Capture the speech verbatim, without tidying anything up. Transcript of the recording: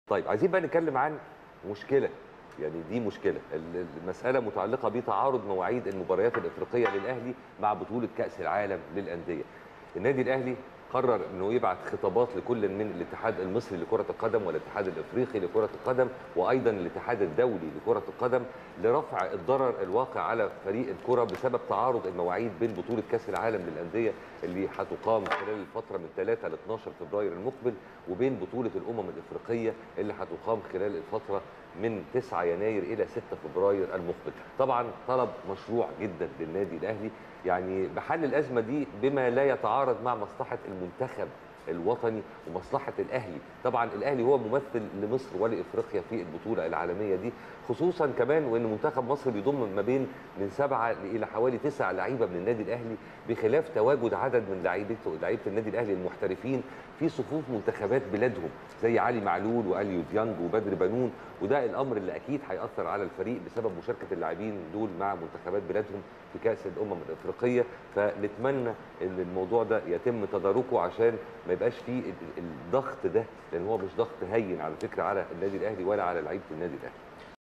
طيب عايزين بقى نتكلم عن مشكله، يعني دي مشكله، المساله متعلقه بتعارض مواعيد المباريات الافريقيه للاهلي مع بطوله كاس العالم للانديه. النادي الاهلي قرر انه يبعت خطابات لكل من الاتحاد المصري لكره القدم والاتحاد الافريقي لكره القدم وايضا الاتحاد الدولي لكره القدم لرفع الضرر الواقع على فريق الكره بسبب تعارض المواعيد بين بطوله كاس العالم للانديه اللي هتقام خلال الفتره من ثلاثة ل اثناشر فبراير المقبل وبين بطوله الامم الافريقيه اللي هتقام خلال الفتره من تسعة يناير الى ستة فبراير المقبل. طبعا طلب مشروع جدا للنادي الاهلي يعني بحل الازمه دي بما لا يتعارض مع مصلحه المنتخب الوطني ومصلحه الاهلي. طبعا الاهلي هو ممثل لمصر ولافريقيا في البطوله العالميه دي، خصوصا كمان وان منتخب مصر بيضم ما بين من سبعه الى حوالي تسع لعيبه من النادي الاهلي، بخلاف تواجد عدد من لعيبته لعيبه النادي الاهلي المحترفين في صفوف منتخبات بلادهم زي علي معلول واليو ديانج وبدر بنون، وده الامر اللي اكيد هياثر على الفريق بسبب مشاركه اللاعبين دول مع منتخبات بلادهم في كاس الامم الافريقيه. فنتمنى ان الموضوع ده يتم تداركه عشان ما يبقاش فيه الضغط ده، لان هو مش ضغط هين على فكره على النادي الاهلي ولا على لعيبه النادي الاهلي.